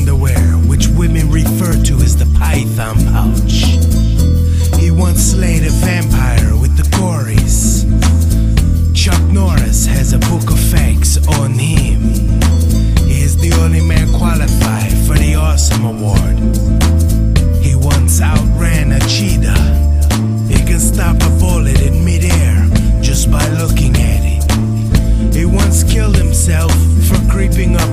underwear, which women refer to as the python pouch. He once slayed a vampire with the Corys. Chuck Norris has a book of facts on him. He is the only man qualified for the Awesome Award. He once outran a cheetah. He can stop a bullet in midair just by looking at it. He once killed himself for creeping